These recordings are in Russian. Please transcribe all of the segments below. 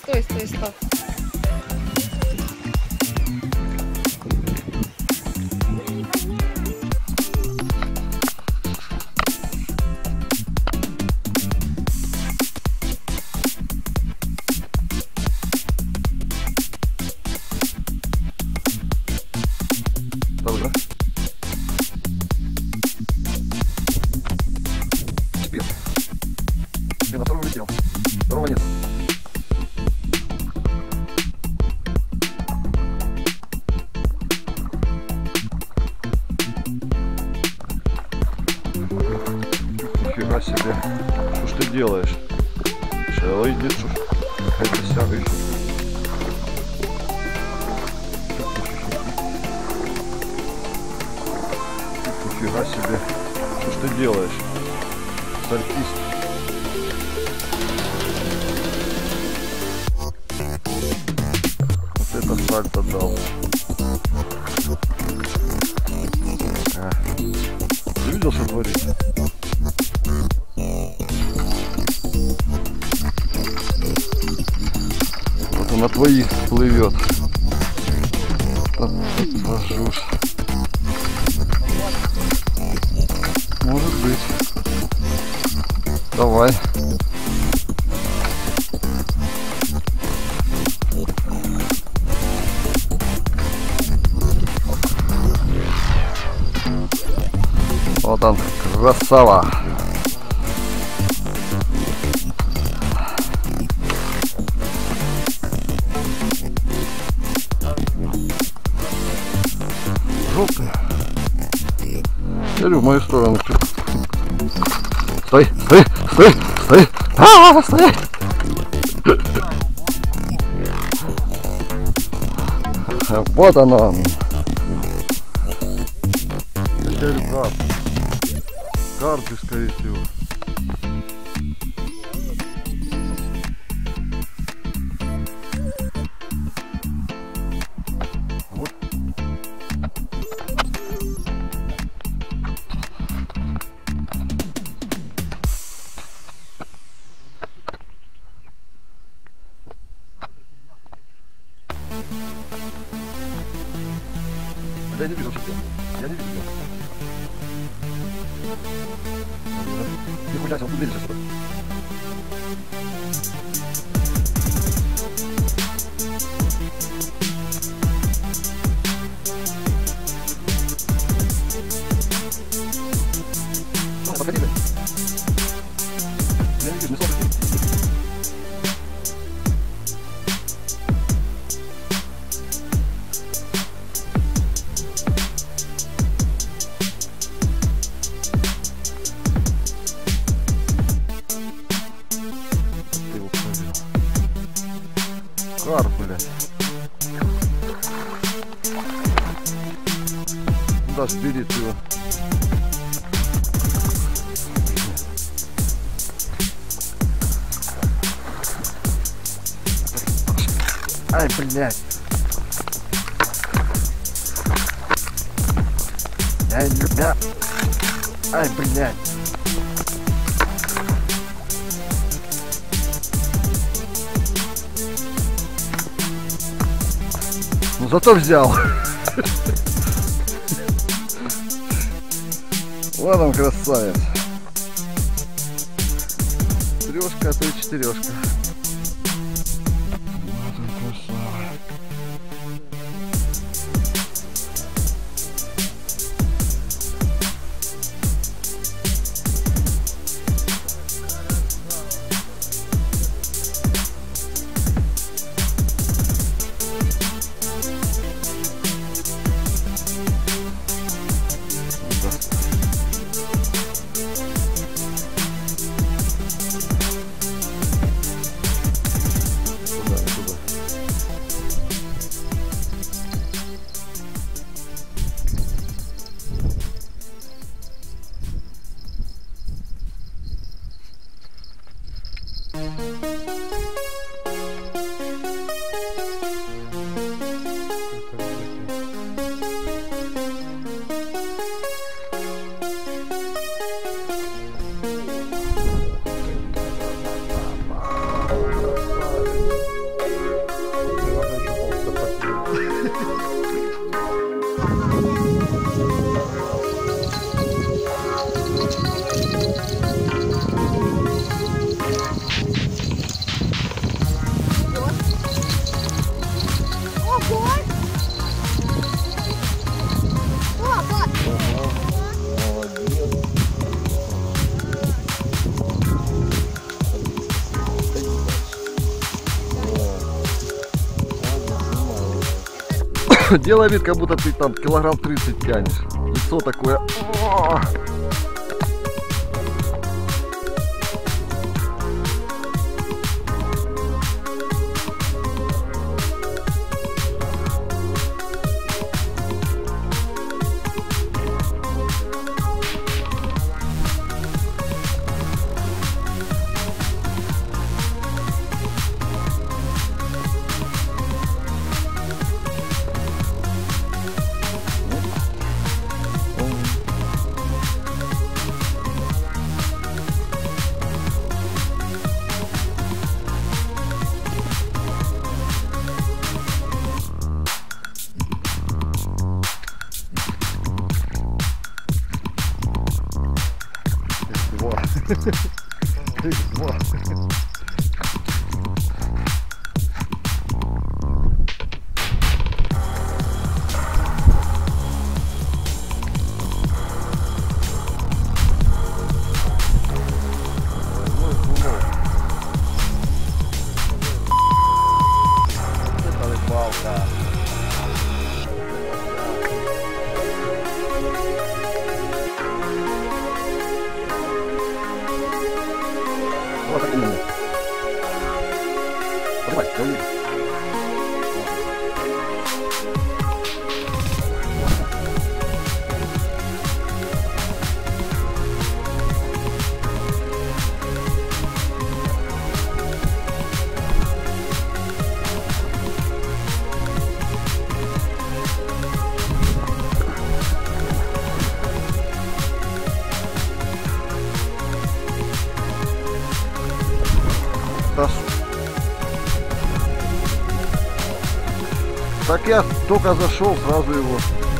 Стой, стой, стой. Добре. Теперь. Ты на втором улетел. Второго нет. Нифига себе. Что ж ты делаешь? Шелла идет, что ж. Это сягает. Нифига себе. Что ж ты делаешь? Сальтист. Вот это сальто дал. Ты видел, что творит? Вот он на твоих плывет. Пожушь. Может быть. Давай. Вот он, красава. Желтый. Я говорю, в мою сторону. Стой, стой, стой, стой. Стой. Вот оно. Я говорю, карп. Карпы, скорее всего. Вот. Я не вижу, что ты. Я не вижу. Нихуя себе, он тут сейчас. Ну, подходи. Я не вижу, не слышно. Карп, блядь. Да, сберет его. Ай, блядь. Ай, блядь. Ну зато взял. Вот он, красавец. Трешка, а то и четырешка. Вот он, красава. Делай вид, как будто ты там килограмм 30 тянешь. Лицо такое. Вот так именно. Давай, давай. Так я только зашел, сразу его.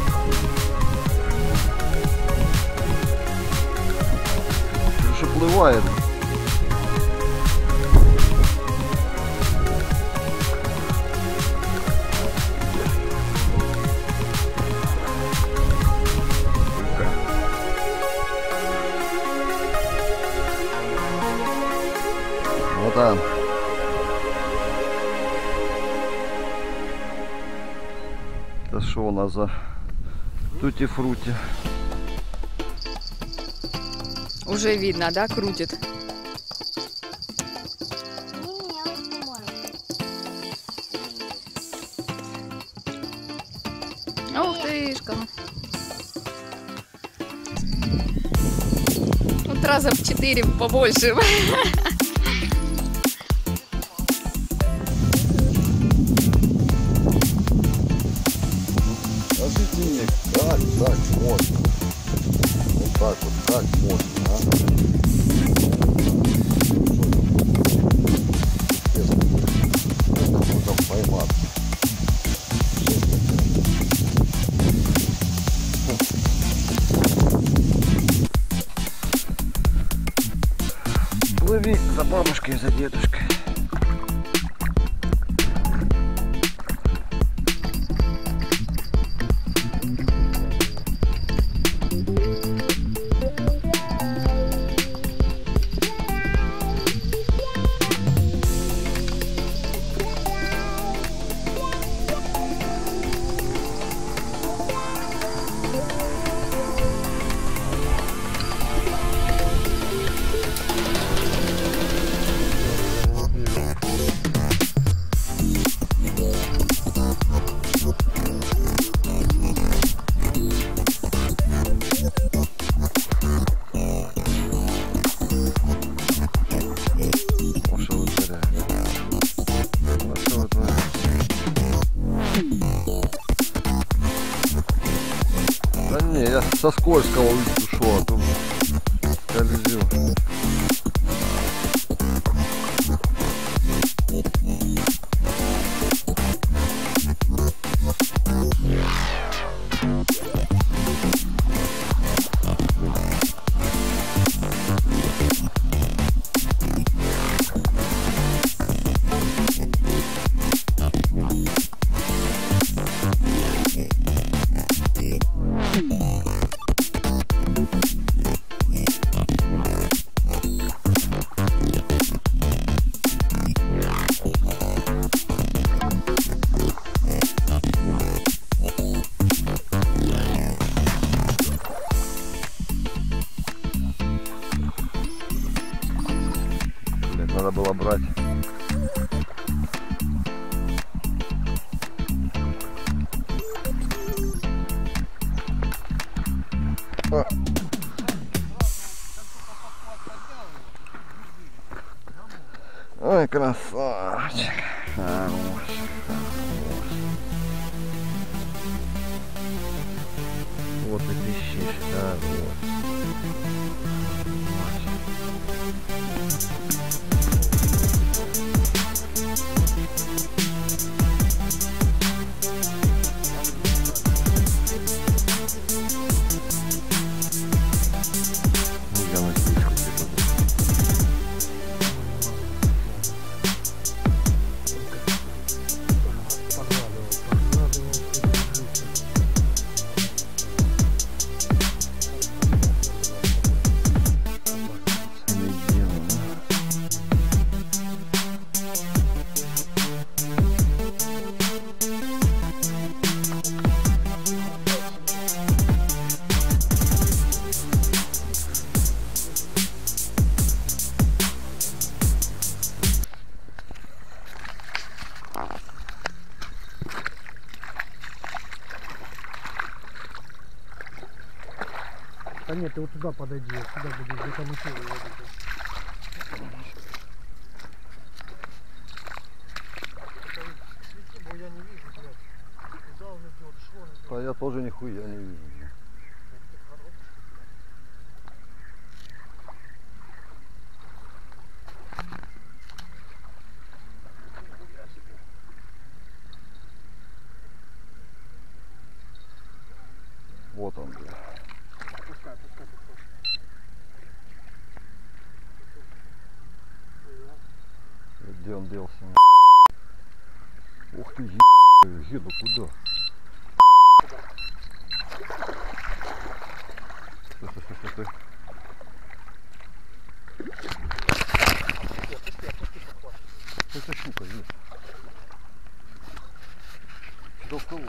Уже плывает. Вот там. Это что у нас за тути-фрути? Уже видно, да, крутит? Ух тышка! Вот раза в 4 побольше. Так можно. Вот так можно. Можно поймать. Плыви за бабушкой, за дедушкой. Да не, я со скользкого ушел, а то скользил. Ой, красавчик. Хороший, хороший. Вот и пищишь, хороший. Я на птичку перейду. Да нет, ты вот туда подойди, вот сюда будешь, где там еще выводить. Я не вижу, блядь. Куда он идет, что он идет? А я тоже нихуя не вижу. Вот он, блядь. Пускай. Где он делся? Ух ты, еду куда? Стой. Это щука, есть. До кого?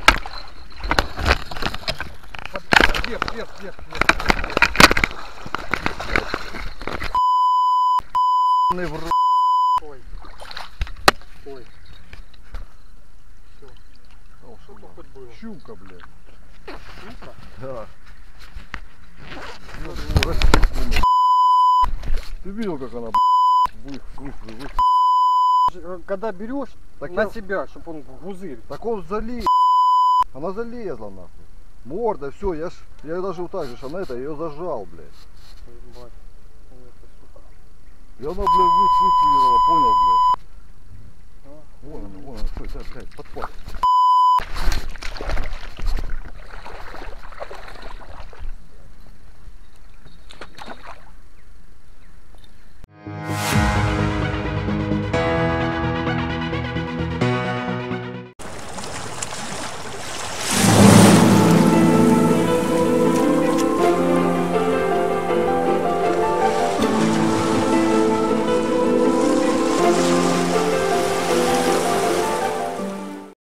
Вверх. В рот. Ой. Все. Что тут хоть было? Щука, блядь. Щука? Да. Ну, растет, ты видел, как она Когда берешь Так на я- себя, чтобы он гузырь. Так он залез. Она залезла нахуй. Морда, все, я даже вот так же, она это, ее зажал, блядь. Ебать. Это, сука. И она, блядь, выхуяла, понял, блядь. А? Вон она, стой, да, блядь, подхват.